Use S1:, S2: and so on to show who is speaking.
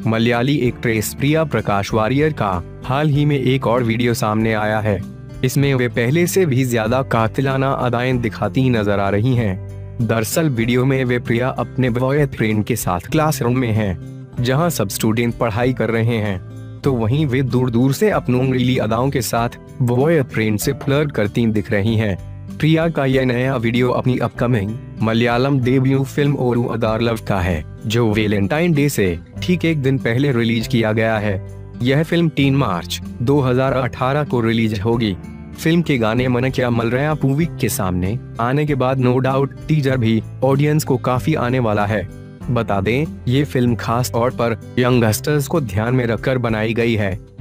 S1: Malayali actress Priya Prakash Varrier का हाल ही में एक और वीडियो सामने आया है। इसमें वे पहले से भी ज्यादा कातिलाना अदाएं दिखाती नजर आ रही हैं। दरअसल वीडियो में वे प्रिया अपने बॉयफ्रेंड के साथ क्लासरूम में हैं, जहां सब स्टूडेंट पढ़ाई कर रहे हैं, तो वहीं वे दूर दूर से अपनी रंगीली अदाओं के साथ बॉयफ्रेंड से फ्लर्ट करती दिख रही हैं। प्रिया का यह नया वीडियो अपनी upcoming Malayalam debut film Oru Adaar love का है, जो वैलेंटाइन डे से ठीक एक दिन पहले रिलीज किया गया है। यह फिल्म 3 मार्च 2018 को रिलीज होगी। फिल्म के गाने मनक्या मलया पूवी के सामने आने के बाद नो डाउट टीजर भी ऑडियंस को काफी आने वाला है। बता दें, ये फिल्म खास तौर पर यंगस्टर्स को ध्यान में रखकर बनाई गई है।